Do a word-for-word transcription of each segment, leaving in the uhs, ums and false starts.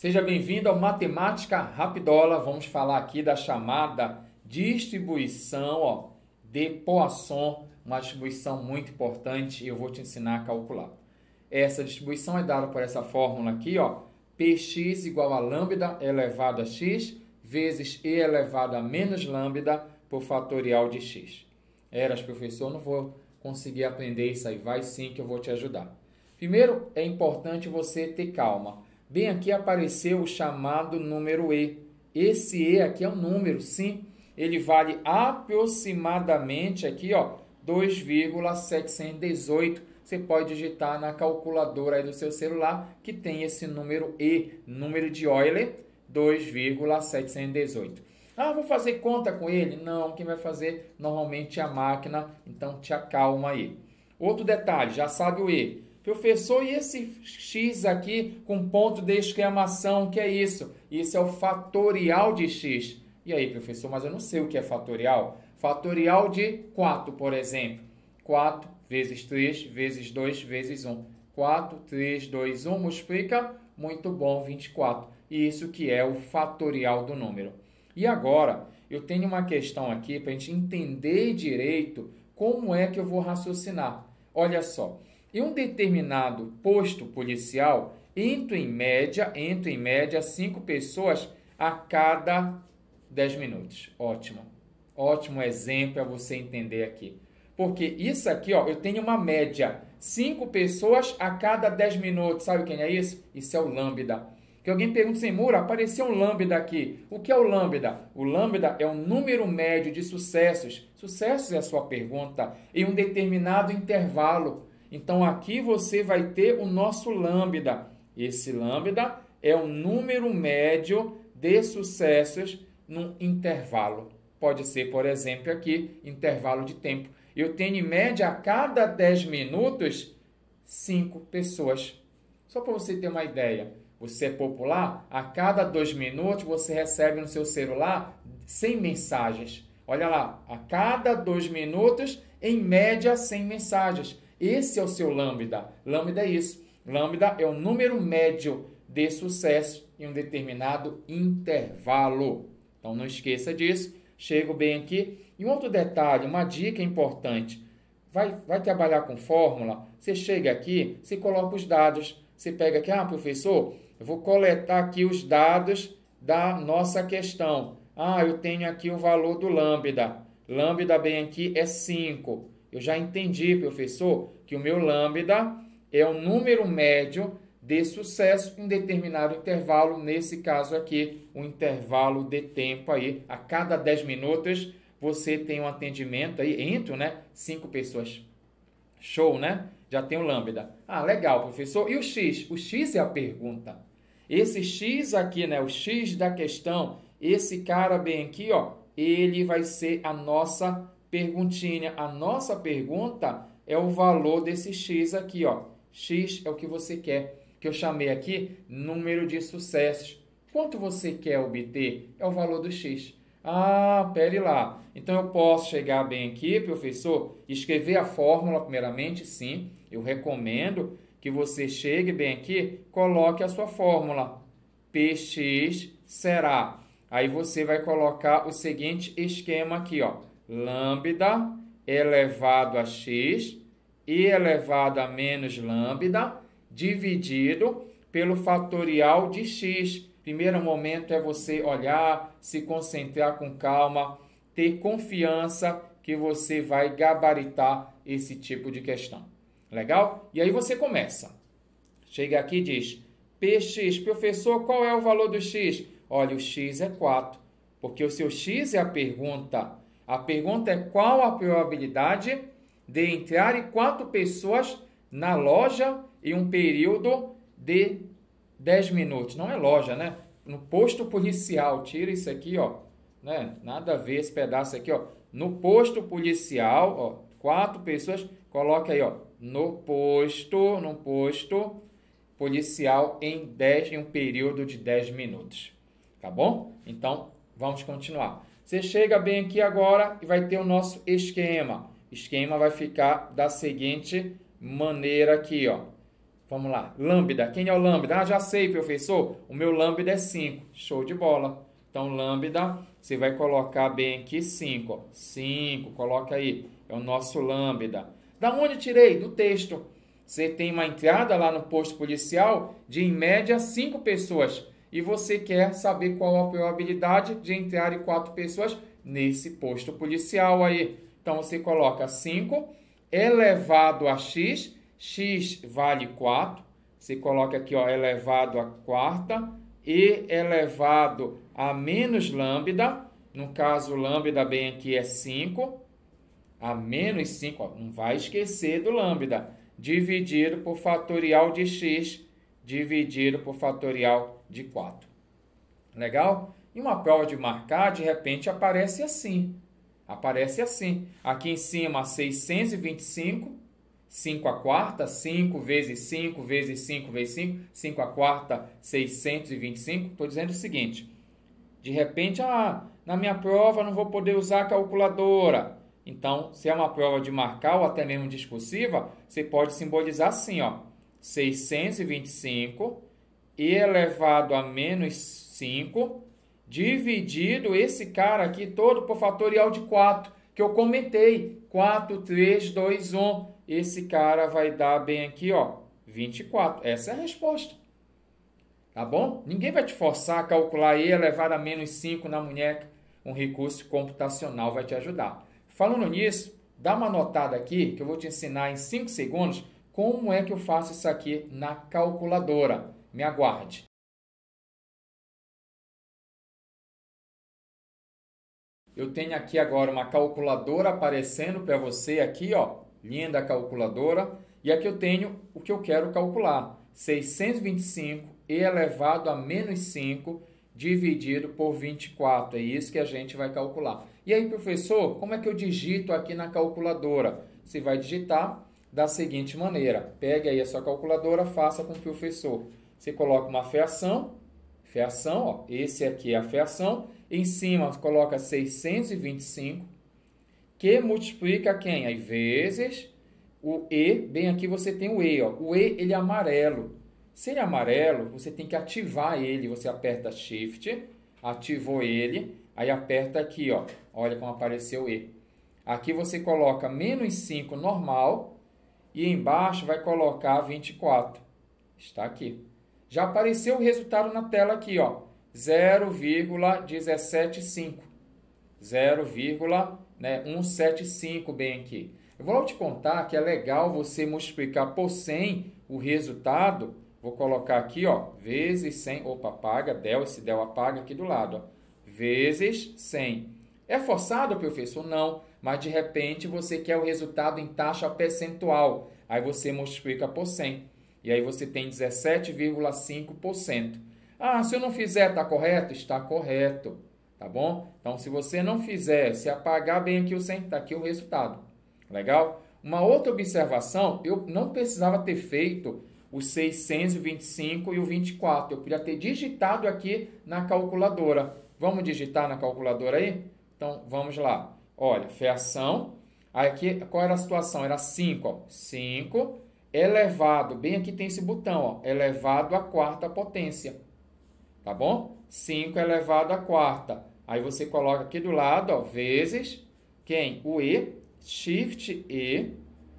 Seja bem-vindo ao Matemática Rapidola. Vamos falar aqui da chamada distribuição ó, de Poisson, uma distribuição muito importante e eu vou te ensinar a calcular. Essa distribuição é dada por essa fórmula aqui, ó, Px igual a lambda elevado a x vezes e elevado a menos lambda por fatorial de x. Eras, professor, não vou conseguir aprender isso aí. Vai sim que eu vou te ajudar. Primeiro, é importante você ter calma. Bem aqui apareceu o chamado número E. Esse E aqui é um número, sim. Ele vale aproximadamente aqui, ó, dois vírgula setecentos e dezoito. Você pode digitar na calculadora aí do seu celular que tem esse número E, número de Euler, dois vírgula setecentos e dezoito. Ah, vou fazer conta com ele? Não, quem vai fazer normalmente é a máquina, então te acalma aí. Outro detalhe, já sabe o E. Professor, e esse x aqui com ponto de exclamação, o que é isso? Isso é o fatorial de x. E aí, professor, mas eu não sei o que é fatorial. Fatorial de quatro, por exemplo. quatro vezes três vezes dois vezes um. quatro, três, dois, um, multiplica, muito bom, vinte e quatro. E isso que é o fatorial do número. E agora, eu tenho uma questão aqui para a gente entender direito como é que eu vou raciocinar. Olha só. Em um determinado posto policial, entram em média, entram em média cinco pessoas a cada dez minutos. Ótimo. Ótimo exemplo para você entender aqui. Porque isso aqui, ó, eu tenho uma média. cinco pessoas a cada dez minutos. Sabe quem é isso? Isso é o lambda. Que alguém pergunta assim, Mura, apareceu um lambda aqui. O que é o lambda? O lambda é o número médio de sucessos. Sucessos é a sua pergunta. Em um determinado intervalo. Então, aqui você vai ter o nosso lambda. Esse lambda é o número médio de sucessos num intervalo. Pode ser, por exemplo, aqui, intervalo de tempo. Eu tenho, em média, a cada dez minutos, cinco pessoas. Só para você ter uma ideia. Você é popular? A cada dois minutos, você recebe no seu celular cem mensagens. Olha lá, a cada dois minutos, em média, cem mensagens. Esse é o seu lambda. Lambda é isso. Lambda é o número médio de sucesso em um determinado intervalo. Então, não esqueça disso. Chego bem aqui. E um outro detalhe, uma dica importante. Vai, vai trabalhar com fórmula? Você chega aqui, você coloca os dados. Você pega aqui, ah, professor, eu vou coletar aqui os dados da nossa questão. Ah, eu tenho aqui o valor do lambda. Lambda bem aqui é cinco. Eu já entendi, professor, que o meu lambda é o número médio de sucesso em determinado intervalo, nesse caso aqui, um intervalo de tempo aí, a cada dez minutos você tem um atendimento aí, entram, né, cinco pessoas. Show, né? Já tem o lambda. Ah, legal, professor. E o x? O x é a pergunta. Esse x aqui, né, o x da questão, esse cara bem aqui, ó, ele vai ser a nossa perguntinha. A nossa pergunta é o valor desse x aqui, ó. X é o que você quer, que eu chamei aqui número de sucessos. Quanto você quer obter? É o valor do x. Ah, pere lá. Então, eu posso chegar bem aqui, professor, escrever a fórmula primeiramente, sim. Eu recomendo que você chegue bem aqui, coloque a sua fórmula. Px será. Aí, você vai colocar o seguinte esquema aqui, ó. Lambda elevado a x e elevado a menos lambda dividido pelo fatorial de x. Primeiro momento é você olhar, se concentrar com calma, ter confiança que você vai gabaritar esse tipo de questão. Legal? E aí você começa. Chega aqui e diz, Px, professor, qual é o valor do x? Olha, o x é quatro, porque o seu x é a pergunta. A pergunta é qual a probabilidade de entrarem quatro pessoas na loja em um período de dez minutos. Não é loja, né? No posto policial. Tira isso aqui, ó. Né? Nada a ver esse pedaço aqui, ó. No posto policial, ó. Quatro pessoas. Coloca aí, ó. No posto, no posto policial em, dez, em um período de dez minutos. Tá bom? Então, vamos continuar. Você chega bem aqui agora e vai ter o nosso esquema. O esquema vai ficar da seguinte maneira aqui, ó. Vamos lá. Lambda. Quem é o lambda? Ah, já sei, professor. O meu lambda é cinco. Show de bola. Então, lambda, você vai colocar bem aqui cinco. Ó. cinco, coloca aí. É o nosso lambda. Da onde tirei? Do texto. Você tem uma entrada lá no posto policial de, em média, cinco pessoas. E você quer saber qual a probabilidade de entrarem quatro pessoas nesse posto policial aí. Então, você coloca cinco elevado a x. X vale quatro. Você coloca aqui, ó, elevado a quarta. E elevado a menos lambda. No caso, lambda bem aqui é cinco. A menos cinco, ó, não vai esquecer do lambda. Dividido por fatorial de x, dividido por fatorial de quatro. Legal? E uma prova de marcar, de repente, aparece assim. Aparece assim. Aqui em cima, seiscentos e vinte e cinco. cinco à quarta, cinco vezes cinco vezes cinco vezes cinco. cinco à quarta, seiscentos e vinte e cinco. Estou dizendo o seguinte. De repente, ah, na minha prova não vou poder usar a calculadora. Então, se é uma prova de marcar ou até mesmo discursiva, você pode simbolizar assim, ó, seiscentos e vinte e cinco elevado a menos cinco, dividido esse cara aqui todo por fatorial de quatro, que eu comentei, quatro, três, dois, um. Esse cara vai dar bem aqui, ó, vinte e quatro. Essa é a resposta. Tá bom? Ninguém vai te forçar a calcular E elevado a menos cinco na munheca. Um recurso computacional vai te ajudar. Falando nisso, dá uma notada aqui que eu vou te ensinar em cinco segundos como é que eu faço isso aqui na calculadora. Me aguarde. Eu tenho aqui agora uma calculadora aparecendo para você aqui, ó, linda calculadora. E aqui eu tenho o que eu quero calcular. seiscentos e vinte e cinco elevado a menos cinco dividido por vinte e quatro. É isso que a gente vai calcular. E aí, professor, como é que eu digito aqui na calculadora? Você vai digitar da seguinte maneira. Pegue aí a sua calculadora, faça com o professor. Você coloca uma fração, fração, ó, esse aqui é a fração. Em cima, coloca seiscentos e vinte e cinco, que multiplica quem? Aí, vezes o E. Bem aqui você tem o E. Ó. O E, ele é amarelo. Se ele é amarelo, você tem que ativar ele. Você aperta Shift, ativou ele, aí aperta aqui, ó. Olha como apareceu o E. Aqui você coloca menos cinco normal e embaixo vai colocar vinte e quatro. Está aqui. Já apareceu o resultado na tela aqui, ó. zero vírgula cento e setenta e cinco. zero vírgula cento e setenta e cinco bem aqui. Eu vou te contar que é legal você multiplicar por cem o resultado. Vou colocar aqui, ó, vezes cem. Opa, apaga, del, esse del apaga aqui do lado, ó. Vezes cem. É forçado, professor? Não. Mas, de repente, você quer o resultado em taxa percentual. Aí, você multiplica por cem. E aí, você tem dezessete vírgula cinco por cento. Ah, se eu não fizer, está correto? Está correto. Tá bom? Então, se você não fizer, se apagar bem aqui o cem, está aqui o resultado. Legal? Uma outra observação, eu não precisava ter feito o seiscentos e vinte e cinco e o vinte e quatro. Eu podia ter digitado aqui na calculadora. Vamos digitar na calculadora aí? Então, vamos lá. Olha, fração. Aqui, qual era a situação? Era cinco. Ó. cinco elevado. Bem aqui tem esse botão. Ó, elevado à quarta potência. Tá bom? cinco elevado à quarta. Aí você coloca aqui do lado, ó, vezes quem? O E. Shift E.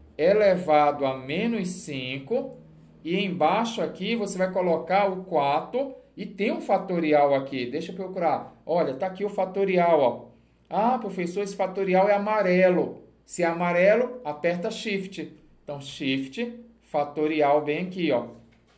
Elevado a menos cinco. E embaixo aqui você vai colocar o quatro e tem um fatorial aqui. Deixa eu procurar. Olha, tá aqui o fatorial, ó. Ah, professor, esse fatorial é amarelo. Se é amarelo, aperta Shift. Então, Shift, fatorial bem aqui, ó.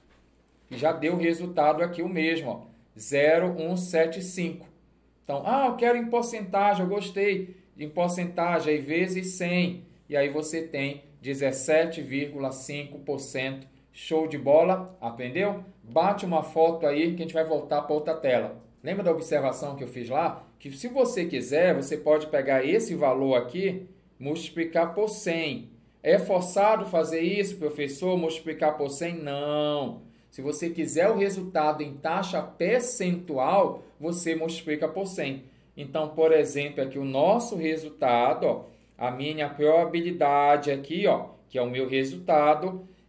E já deu o resultado aqui o mesmo, ó. zero vírgula cento e setenta e cinco. Então, ah, eu quero em porcentagem, eu gostei de em porcentagem, aí vezes cem. E aí você tem dezessete vírgula cinco por cento. Show de bola? Aprendeu? Bate uma foto aí que a gente vai voltar para outra tela. Lembra da observação que eu fiz lá? Que se você quiser, você pode pegar esse valor aqui, multiplicar por cem. É forçado fazer isso, professor? Multiplicar por cem? Não. Se você quiser o resultado em taxa percentual, você multiplica por cem. Então, por exemplo, aqui o nosso resultado, ó, a minha probabilidade aqui, ó, que é o meu resultado,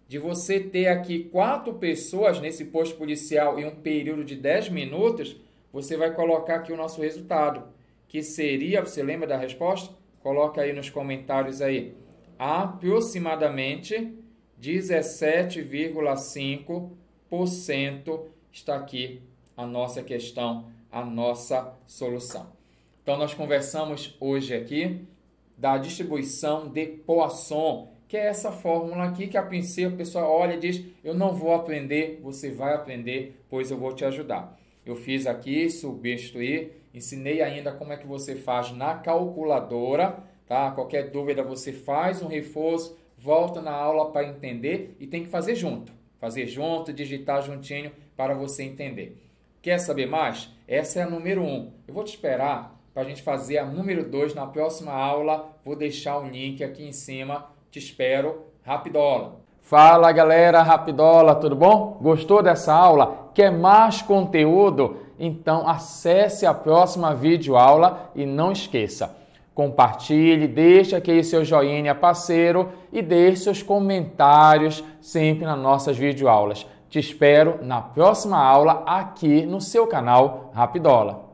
de você ter aqui quatro pessoas nesse posto policial em um período de dez minutos, você vai colocar aqui o nosso resultado, que seria, você lembra da resposta? Coloca aí nos comentários aí, aproximadamente dezessete vírgula cinco por cento está aqui a nossa questão, a nossa solução. Então, nós conversamos hoje aqui da distribuição de Poisson, que é essa fórmula aqui que a princípio a pessoa olha e diz, eu não vou aprender, você vai aprender, pois eu vou te ajudar. Eu fiz aqui, substituir, ensinei ainda como é que você faz na calculadora, tá? Qualquer dúvida você faz um reforço, volta na aula para entender e tem que fazer junto. Fazer junto, digitar juntinho para você entender. Quer saber mais? Essa é a número um. Eu vou te esperar para a gente fazer a número dois na próxima aula. Vou deixar o link aqui em cima. Te espero. Rapidola! Fala galera, Rapidola, tudo bom? Gostou dessa aula? Quer mais conteúdo? Então acesse a próxima videoaula e não esqueça, compartilhe, deixe aqui seu joinha parceiro e deixe seus comentários sempre nas nossas videoaulas. Te espero na próxima aula aqui no seu canal Rapidola.